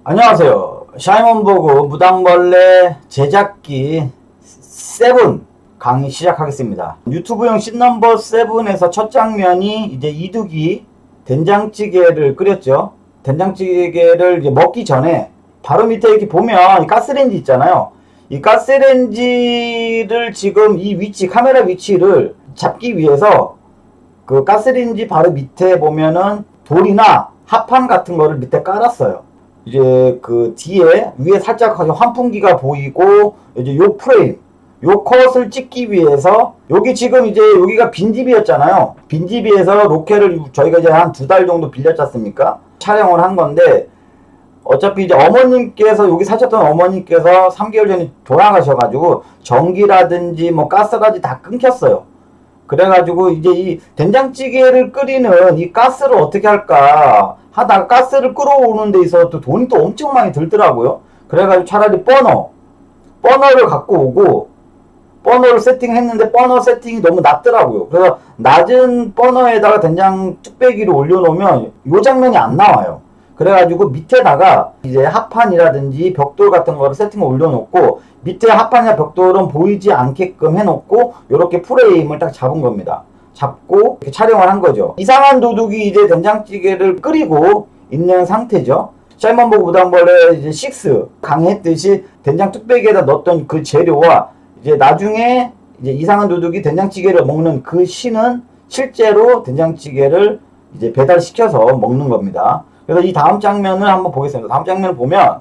안녕하세요. 샤이먼버그 무당벌레 제작기 7 강의 시작하겠습니다. 유튜브용 씬넘버 7에서 첫 장면이 이제 이두기 된장찌개를 끓였죠. 된장찌개를 이제 먹기 전에 바로 밑에 이렇게 보면 이 가스레인지 있잖아요. 이 가스레인지를 지금 이 위치, 카메라 위치를 잡기 위해서 그 가스레인지 바로 밑에 보면은 돌이나 합판 같은 거를 밑에 깔았어요. 이제 그 뒤에 위에 살짝 환풍기가 보이고 이제 요 프레임 요 컷을 찍기 위해서 여기 지금 이제 여기가 빈집이었잖아요. 빈집에서 로케를 저희가 이제 한 2달 정도 빌렸지 않습니까? 촬영을 한 건데 어차피 이제 어머님께서 여기 사셨던 어머님께서 3개월 전에 돌아가셔가지고 전기라든지 뭐 가스까지 다 끊겼어요. 그래가지고 이제 이 된장찌개를 끓이는 이 가스를 어떻게 할까 하다가 가스를 끌어오는 데 있어서 또 돈이 또 엄청 많이 들더라고요. 그래가지고 차라리 버너를 갖고 오고 버너를 세팅했는데 버너 세팅이 너무 낮더라고요. 그래서 낮은 버너에다가 된장 뚝배기를 올려놓으면 이 장면이 안 나와요. 그래가지고 밑에다가 이제 합판이라든지 벽돌 같은 거를 세팅을 올려놓고 밑에 합판이나 벽돌은 보이지 않게끔 해놓고 이렇게 프레임을 딱 잡은 겁니다. 잡고 이렇게 촬영을 한 거죠. 이상한 도둑이 이제 된장찌개를 끓이고 있는 상태죠. 샤이먼버그 무당벌레 이제 6 강의했듯이 된장 뚝배기에다 넣었던 그 재료와 이제 나중에 이제 이상한 도둑이 된장찌개를 먹는 그 씬은 실제로 된장찌개를 이제 배달시켜서 먹는 겁니다. 그래서 이 다음 장면을 한번 보겠습니다. 다음 장면을 보면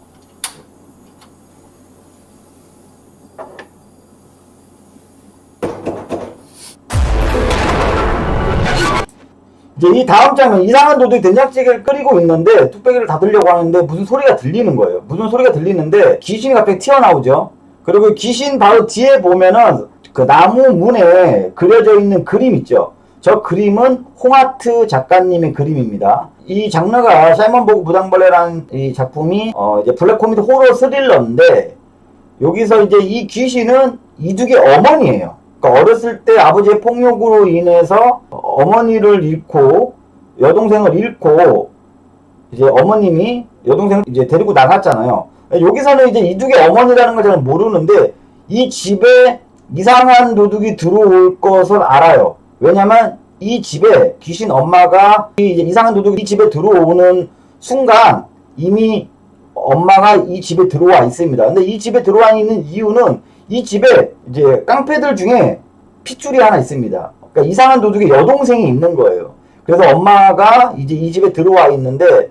이제 이 다음 장면 이상한 도둑이 된장찌개를 끓이고 있는데 뚝배기를 닫으려고 하는데 무슨 소리가 들리는 거예요. 무슨 소리가 들리는데 귀신이 갑자기 튀어나오죠. 그리고 귀신 바로 뒤에 보면은 그 나무 문에 그려져 있는 그림 있죠. 저 그림은 홍하트 작가님의 그림입니다. 이 장르가 샤이먼버그 무당벌레라는 이 작품이 이제 블랙 코미디 호러 스릴러인데 여기서 이제 이 귀신은 이두기 어머니예요. 그러니까 어렸을 때 아버지의 폭력으로 인해서 어머니를 잃고 여동생을 잃고 이제 어머님이 여동생을 이제 데리고 나갔잖아요. 여기서는 이제 이두기 어머니라는 걸 잘 모르는데 이 집에 이상한 도둑이 들어올 것을 알아요. 왜냐면 이 집에 귀신 엄마가 이제 이상한 도둑이 이 집에 들어오는 순간 이미 엄마가 이 집에 들어와 있습니다. 근데 이 집에 들어와 있는 이유는 이 집에 이제 깡패들 중에 핏줄이 하나 있습니다. 그러니까 이상한 도둑의 여동생이 있는 거예요. 그래서 엄마가 이제 이 집에 들어와 있는데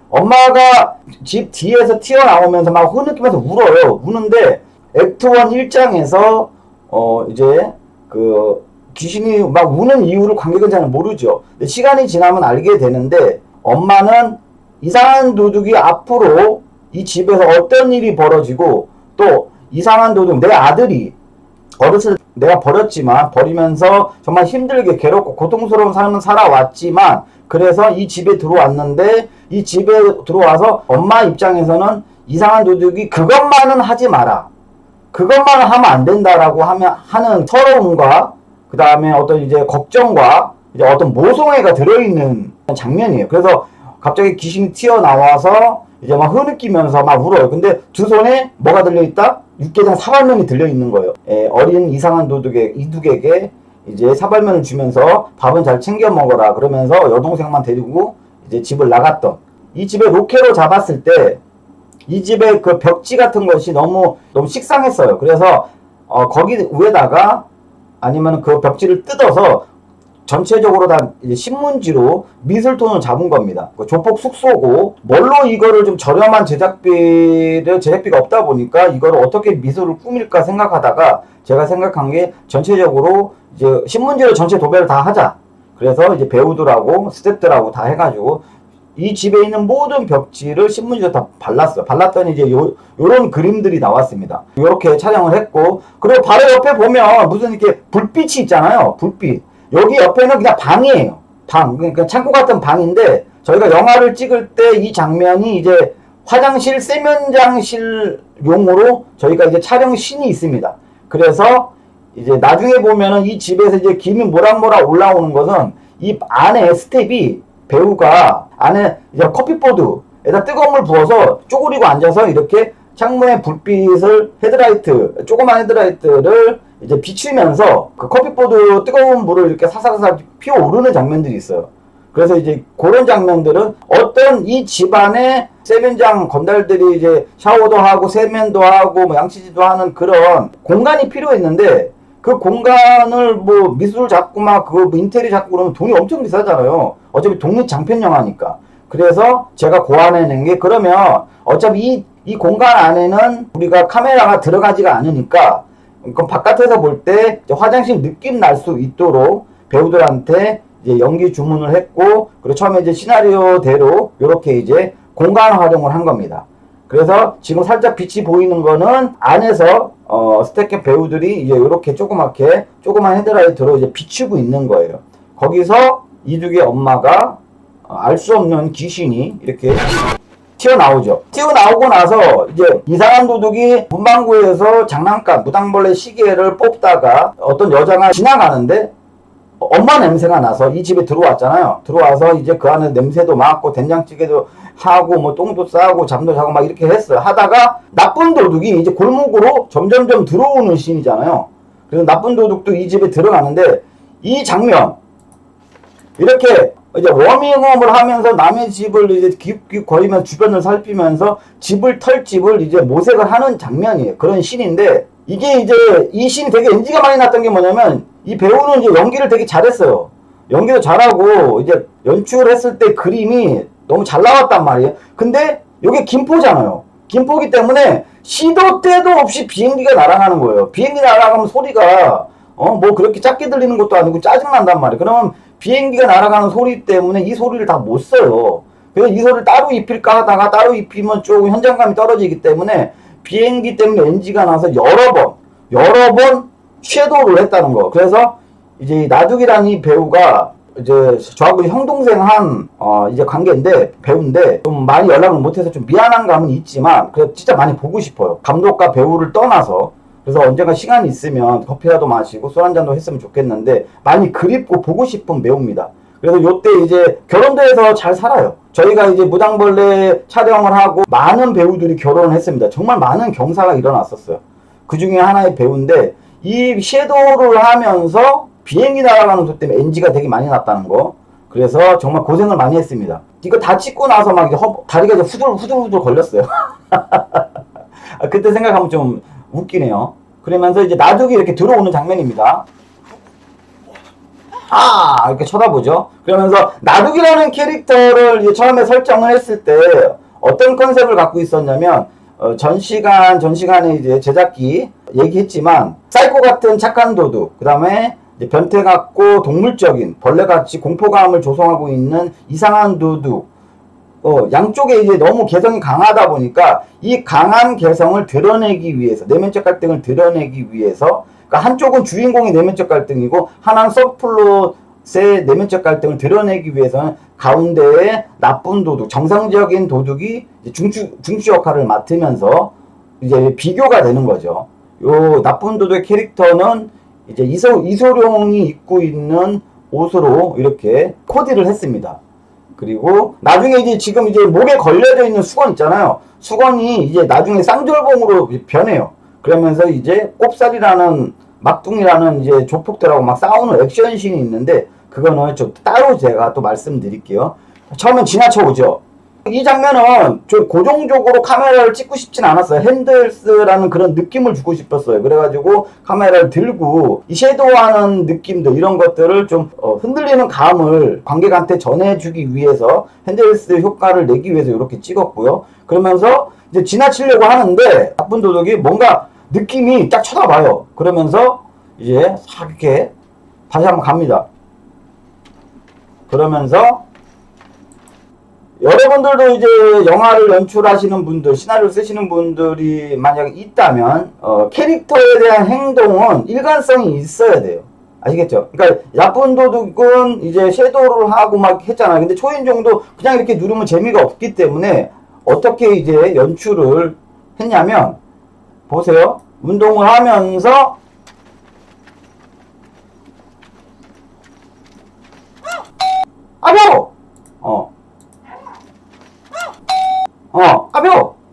엄마가 집 뒤에서 튀어나오면서 막 흐느끼면서 울어요. 우는데 액트 1 1장에서 이제 그 귀신이 막 우는 이유를 관객은 잘 모르죠. 근데 시간이 지나면 알게 되는데 엄마는 이상한 도둑이 앞으로 이 집에서 어떤 일이 벌어지고 또 이상한 도둑 내 아들이 어렸을 때 내가 버리면서 정말 힘들게 괴롭고 고통스러운 삶을 살아왔지만 그래서 이 집에 들어왔는데 이 집에 들어와서 엄마 입장에서는 이상한 도둑이 그것만은 하지 마라. 그것만은 하면 안 된다라고 하는 서러움과 그 다음에 어떤 이제 걱정과 이제 어떤 모성애가 들어있는 장면이에요. 그래서 갑자기 귀신이 튀어나와서 이제 막 흐느끼면서 막 울어요. 근데 두 손에 뭐가 들려있다? 육개장 사발면이 들려있는 거예요. 어린 이상한 도둑의 이둑에게 이제 사발면을 주면서 밥은 잘 챙겨 먹어라 그러면서 여동생만 데리고 이제 집을 나갔던 이 집에 로케로 잡았을 때 이 집에 그 벽지 같은 것이 너무 식상했어요. 그래서 거기 위에다가 아니면 그 벽지를 뜯어서 전체적으로 다 이제 신문지로 미술톤을 잡은 겁니다. 조폭 숙소고 뭘로 이거를 좀 저렴한 제작비가 없다 보니까 이거를 어떻게 미술을 꾸밀까 생각하다가 제가 생각한 게 전체적으로 이제 신문지로 전체 도배를 다 하자. 그래서 이제 배우들하고 스태프들하고 다 해가지고 이 집에 있는 모든 벽지를 신문지로 다 발랐어요. 발랐더니 이제 요런 그림들이 나왔습니다. 요렇게 촬영을 했고 그리고 바로 옆에 보면 무슨 이렇게 불빛이 있잖아요. 불빛. 여기 옆에는 그냥 방이에요. 방. 그러니까 창고 같은 방인데 저희가 영화를 찍을 때 이 장면이 이제 화장실, 세면장실용으로 저희가 이제 촬영씬이 있습니다. 그래서 이제 나중에 보면은 이 집에서 이제 김이 모락모락 올라오는 것은 이 안에 스텝이 배우가 안에 이제 커피보드 에다 뜨거운 물 부어서 쪼그리고 앉아서 이렇게 창문의 불빛을 헤드라이트, 조그만 헤드라이트를 이제 비추면서 그 커피포드 뜨거운 물을 이렇게 사사사사 피어오르는 장면들이 있어요. 그래서 이제 그런 장면들은 어떤 이 집안의 세면장 건달들이 이제 샤워도 하고 세면도 하고 뭐 양치질도 하는 그런 공간이 필요했는데 그 공간을 뭐 미술 잡고 막 그 인테리어 잡고 그러면 돈이 엄청 비싸잖아요. 어차피 독립 장편 영화니까. 그래서 제가 고안해낸 게 그러면 어차피 이 공간 안에는 우리가 카메라가 들어가지가 않으니까 그럼 바깥에서 볼 때 화장실 느낌 날 수 있도록 배우들한테 이제 연기 주문을 했고 그리고 처음에 이제 시나리오대로 이렇게 이제 공간 활용을 한 겁니다. 그래서 지금 살짝 빛이 보이는 거는 안에서 스태프 배우들이 이제 이렇게 조그만 헤드라이트로 이제 비추고 있는 거예요. 거기서 이두기의 엄마가 알 수 없는 귀신이 이렇게 튀어나오죠. 튀어나오고 나서 이제 이상한 도둑이 문방구에서 장난감 무당벌레 시계를 뽑다가 어떤 여자가 지나가는데 엄마 냄새가 나서 이 집에 들어왔잖아요. 들어와서 이제 그 안에 냄새도 맡고 된장찌개도 하고 뭐 똥도 싸고 잠도 자고 막 이렇게 했어요. 하다가 나쁜 도둑이 이제 골목으로 점점점 들어오는 씬이잖아요. 그래서 나쁜 도둑도 이 집에 들어가는데 이 장면 이렇게 이제 워밍업을 하면서 남의 집을 이제 기웃기웃 거리면서 주변을 살피면서 털집을 이제 모색을 하는 장면이에요. 그런 씬인데 이게 이제 이 씬이 되게 NG가 많이 났던 게 뭐냐면 이 배우는 이제 연기를 되게 잘했어요. 연기도 잘하고 이제 연출을 했을 때 그림이 너무 잘 나왔단 말이에요. 근데 이게 김포잖아요. 김포기 때문에 시도 때도 없이 비행기가 날아가는 거예요. 비행기 날아가면 소리가 뭐 그렇게 작게 들리는 것도 아니고 짜증난단 말이에요. 그러면 비행기가 날아가는 소리 때문에 이 소리를 다 못 써요. 그래서 이 소리를 따로 입힐까 하다가 따로 입히면 조금 현장감이 떨어지기 때문에 비행기 때문에 NG가 나서 여러 번 섀도우를 했다는 거. 그래서 이제 나둑이라는 이 배우가 이제 저하고 형동생 이제 관계인데 배우인데 좀 많이 연락을 못해서 좀 미안한 감은 있지만 그래도 진짜 많이 보고 싶어요. 감독과 배우를 떠나서. 그래서 언젠가 시간이 있으면 커피라도 마시고 술 한잔도 했으면 좋겠는데 많이 그립고 보고 싶은 배우입니다. 그래서 요때 이제 결혼도 해서 잘 살아요. 저희가 이제 무당벌레 촬영을 하고 많은 배우들이 결혼을 했습니다. 정말 많은 경사가 일어났었어요. 그 중에 하나의 배우인데 이 섀도우를 하면서 비행기 날아가는 소 때문에 NG가 되게 많이 났다는 거. 그래서 정말 고생을 많이 했습니다. 이거 다 찍고 나서 막 다리가 이제 후들후들 걸렸어요. 그때 생각하면 좀 웃기네요. 그러면서 이제 나둑이 이렇게 들어오는 장면입니다. 이렇게 쳐다보죠. 그러면서 나둑이라는 캐릭터를 이제 처음에 설정을 했을 때 어떤 컨셉을 갖고 있었냐면 전시간에 이제 제작기 얘기했지만 사이코 같은 착한 도둑, 그 다음에 변태 같고 동물적인 벌레같이 공포감을 조성하고 있는 이상한 도둑, 양쪽에 이제 너무 개성이 강하다 보니까 이 강한 개성을 드러내기 위해서 내면적 갈등을 드러내기 위해서 그러니까 한쪽은 주인공의 내면적 갈등이고 하나는 서플롯의 내면적 갈등을 드러내기 위해서는 가운데에 나쁜 도둑, 정상적인 도둑이 중추 역할을 맡으면서 이제 비교가 되는 거죠. 요 나쁜 도둑의 캐릭터는 이제 이소룡이 입고 있는 옷으로 이렇게 코디를 했습니다. 그리고 나중에 이제 지금 이제 목에 걸려져 있는 수건 있잖아요. 수건이 이제 나중에 쌍절봉으로 변해요. 그러면서 이제 꼽살이라는 막둥이라는 이제 조폭들하고 막 싸우는 액션씬이 있는데 그거는 좀 따로 제가 또 말씀드릴게요. 처음엔 지나쳐 오죠. 이 장면은 좀 고정적으로 카메라를 찍고 싶진 않았어요. 핸들스라는 그런 느낌을 주고 싶었어요. 그래가지고 카메라를 들고 이 섀도우하는 느낌들 이런 것들을 좀 흔들리는 감을 관객한테 전해주기 위해서 핸들스 효과를 내기 위해서 이렇게 찍었고요. 그러면서 이제 지나치려고 하는데 나쁜 도둑이 뭔가 느낌이 딱 쳐다봐요. 그러면서 이제 이렇게 다시 한번 갑니다. 그러면서 여러분들도 이제 영화를 연출하시는 분들, 시나리오 쓰시는 분들이 만약 있다면 캐릭터에 대한 행동은 일관성이 있어야 돼요. 아시겠죠? 그러니까 나쁜 도둑은 이제 섀도우를 하고 막 했잖아요. 근데 초인종도 그냥 이렇게 누르면 재미가 없기 때문에 어떻게 이제 연출을 했냐면 보세요. 운동을 하면서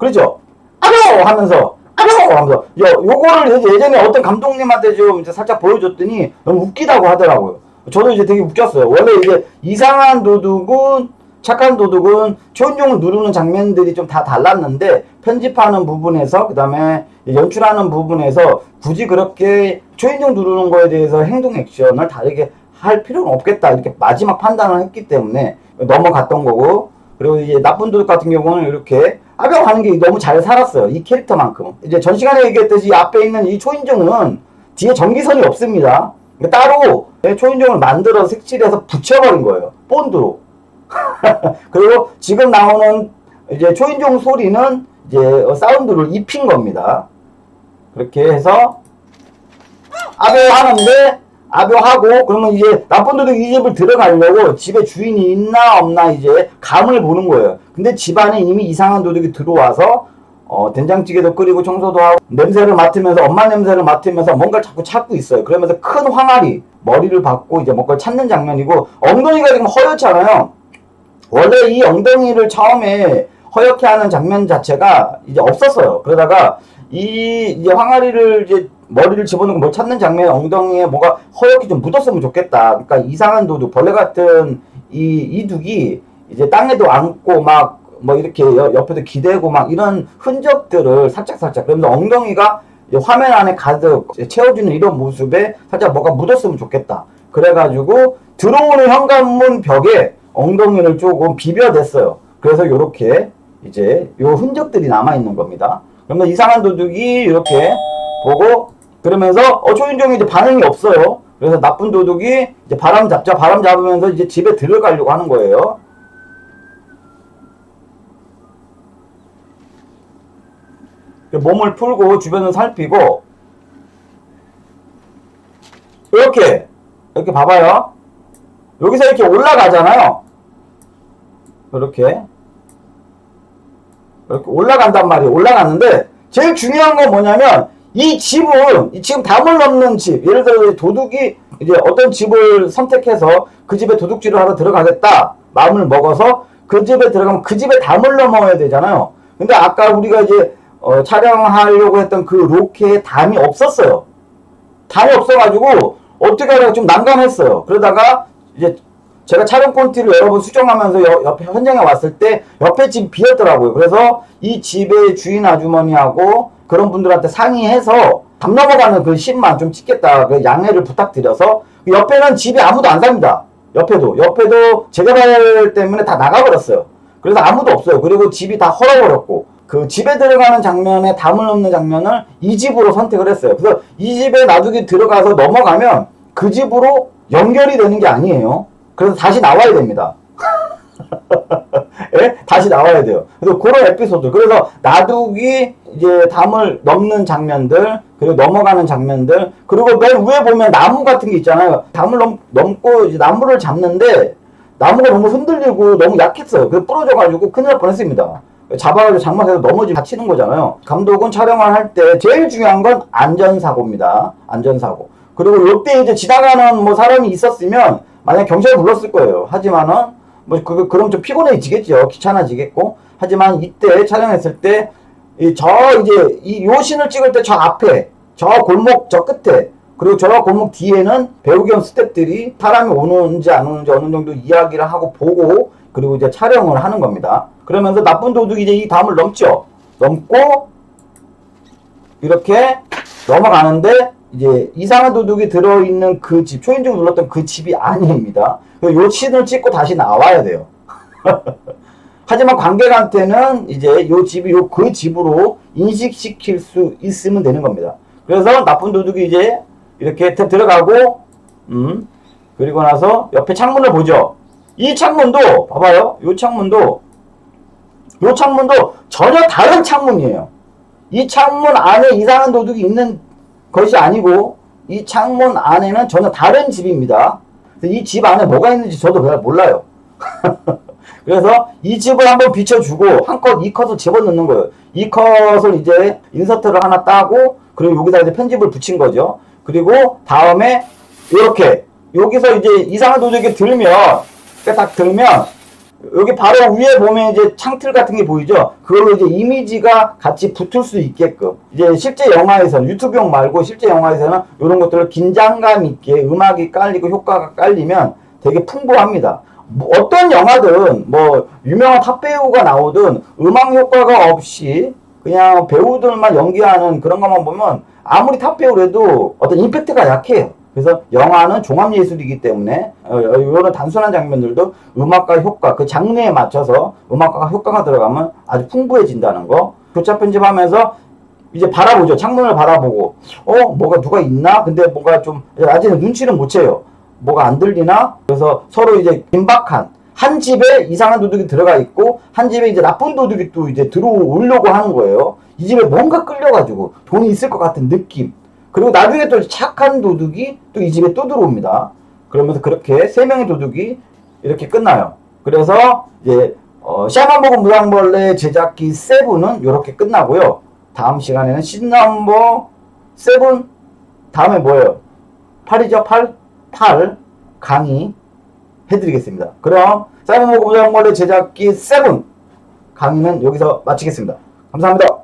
그렇죠? 아뇨! 하면서 아뇨! 하면서 요거를 예전에 어떤 감독님한테 좀 이제 살짝 보여줬더니 너무 웃기다고 하더라고요. 저도 이제 되게 웃겼어요. 원래 이제 이상한 도둑은 착한 도둑은 초인종을 누르는 장면들이 좀 다 달랐는데 편집하는 부분에서 그 다음에 연출하는 부분에서 굳이 그렇게 초인종 누르는 거에 대해서 행동 액션을 다르게 할 필요는 없겠다 이렇게 마지막 판단을 했기 때문에 넘어갔던 거고, 그리고 이제 나쁜 도둑 같은 경우는 이렇게 아병 하는 게 너무 잘 살았어요. 이 캐릭터만큼은. 이제 전 시간에 얘기했듯이 앞에 있는 이 초인종은 뒤에 전기선이 없습니다. 따로 초인종을 만들어서 색칠해서 붙여버린 거예요. 본드로. 그리고 지금 나오는 이제 초인종 소리는 이제 사운드를 입힌 겁니다. 그렇게 해서 아병 하는데 아병하고 그러면 이제 나쁜 도둑 이 집을 들어가려고 집에 주인이 있나 없나 이제 감을 보는 거예요. 근데 집안에 이미 이상한 도둑이 들어와서 된장찌개도 끓이고 청소도 하고 냄새를 맡으면서 엄마 냄새를 맡으면서 뭔가를 자꾸 찾고 있어요. 그러면서 큰 항아리 머리를 받고 이제 뭔가를 찾는 장면이고, 엉덩이가 지금 허옇잖아요. 원래 이 엉덩이를 처음에 허옇게 하는 장면 자체가 이제 없었어요. 그러다가 이제 항아리를 이제 머리를 집어넣고 뭘 찾는 장면에 엉덩이에 뭐가 허옇게 좀 묻었으면 좋겠다. 그러니까 이상한 도둑, 벌레 같은 이둑이 이제 땅에도 앉고 막 뭐 이렇게 옆에도 기대고 막 이런 흔적들을 살짝살짝, 그러면서 엉덩이가 화면 안에 가득 채워주는 이런 모습에 살짝 뭐가 묻었으면 좋겠다. 그래가지고 들어오는 현관문 벽에 엉덩이를 조금 비벼댔어요. 그래서 요렇게 이제 요 흔적들이 남아있는 겁니다. 그러면 이상한 도둑이 이렇게 보고 그러면서 초인종이 이제 반응이 없어요. 그래서 나쁜 도둑이 이제 바람 잡자, 바람 잡으면서 이제 집에 들어가려고 하는 거예요. 몸을 풀고 주변을 살피고 이렇게 봐봐요. 여기서 이렇게 올라가잖아요. 이렇게 올라간단 말이에요. 올라갔는데 제일 중요한 건 뭐냐면 이 집은 지금 담을 넘는 집, 예를 들어 도둑이 이제 어떤 집을 선택해서 그 집에 도둑질을 하러 들어가겠다 마음을 먹어서 그 집에 들어가면 그 집에 담을 넘어야 되잖아요. 근데 아까 우리가 이제 촬영하려고 했던 그 로케에 담이 없었어요. 담이 없어가지고 어떻게 하다가 좀 난감했어요. 그러다가 이제 제가 촬영 콘티를 여러 번 수정하면서 옆에 현장에 왔을 때 옆에 집이 비었더라고요. 그래서 이 집의 주인 아주머니하고 그런 분들한테 상의해서 담 넘어가는 그 씬만 좀 찍겠다 그 양해를 부탁드려서, 옆에는 집이 아무도 안 삽니다. 옆에도 재개발 때문에 다 나가버렸어요. 그래서 아무도 없어요. 그리고 집이 다 헐어버렸고, 그 집에 들어가는 장면에 담을 넘는 장면을 이 집으로 선택을 했어요. 그래서 이 집에 나중에 들어가서 넘어가면 그 집으로 연결이 되는 게 아니에요. 그래서 다시 나와야 됩니다. 예? 다시 나와야 돼요. 그래서 그런 에피소드. 그래서 나둑이 이제 담을 넘는 장면들, 그리고 넘어가는 장면들, 그리고 맨 위에 보면 나무 같은 게 있잖아요. 담을 넘고 이제 나무를 잡는데 나무가 너무 흔들리고 너무 약했어요. 그래서 부러져가지고 큰일 날 뻔했습니다. 잡아가지고 장막에서 넘어지면 다치는 거잖아요. 감독은 촬영을 할 때 제일 중요한 건 안전사고입니다. 안전사고. 그리고 이때 이제 지나가는 뭐 사람이 있었으면 만약 경찰 불렀을 거예요. 하지만은 뭐 그럼 좀 피곤해지겠죠. 귀찮아지겠고. 하지만 이때 촬영했을 때 요 씬을 찍을 때 저 앞에 저 골목 저 끝에 그리고 저 골목 뒤에는 배우 겸 스태프들이 사람이 오는지 안 오는지 어느 정도 이야기를 하고 보고 그리고 이제 촬영을 하는 겁니다. 그러면서 나쁜 도둑이 이제 이 담을 넘죠. 넘고 이렇게 넘어가는데 이제 이상한 도둑이 들어있는 그 집, 초인종 눌렀던 그 집이 아닙니다. 요 씬을 찍고 다시 나와야 돼요. 하지만 관객한테는 이제 요 집이 그 집으로 인식시킬 수 있으면 되는 겁니다. 그래서 나쁜 도둑이 이제 이렇게 들어가고 그리고 나서 옆에 창문을 보죠. 이 창문도 봐봐요. 요 창문도 전혀 다른 창문이에요. 이 창문 안에 이상한 도둑이 있는 것이 아니고 이 창문 안에는 전혀 다른 집입니다. 이 집 안에 뭐가 있는지 저도 잘 몰라요. 그래서 이 집을 한번 비춰주고 한 컷, 이 컷을 집어넣는 거예요. 이 컷을 이제 인서트를 하나 따고 그리고 여기다 이제 편집을 붙인 거죠. 그리고 다음에 이렇게 여기서 이제 이상한 도둑이 들면 딱 들면 여기 바로 위에 보면 이제 창틀 같은 게 보이죠? 그걸로 이제 이미지가 같이 붙을 수 있게끔. 이제 실제 영화에서는, 유튜브용 말고 실제 영화에서는 이런 것들을 긴장감 있게 음악이 깔리고 효과가 깔리면 되게 풍부합니다. 뭐 어떤 영화든, 뭐, 유명한 탑배우가 나오든 음악 효과가 없이 그냥 배우들만 연기하는 그런 것만 보면 아무리 탑배우라도 어떤 임팩트가 약해요. 그래서 영화는 종합예술이기 때문에 이런 단순한 장면들도 음악과 효과, 그 장르에 맞춰서 음악과 효과가 들어가면 아주 풍부해진다는 거. 교차 편집하면서 이제 바라보죠. 창문을 바라보고 뭐가 누가 있나? 근데 뭔가 좀 아직은 눈치는 못 채요. 뭐가 안 들리나? 그래서 서로 이제 긴박한 한 집에 이상한 도둑이 들어가 있고 한 집에 이제 나쁜 도둑이 또 이제 들어오려고 하는 거예요. 이 집에 뭔가 끌려가지고 돈이 있을 것 같은 느낌. 그리고 나중에 또 착한 도둑이 또 이 집에 또 들어옵니다. 그러면서 그렇게 세 명의 도둑이 이렇게 끝나요. 그래서 이제 샤먼보그 무당벌레 제작기 7은 이렇게 끝나고요. 다음 시간에는 신넘버 7 다음에 뭐예요? 8이죠? 8 강의 해드리겠습니다. 그럼 샤먼보그 무당벌레 제작기 7 강의는 여기서 마치겠습니다. 감사합니다.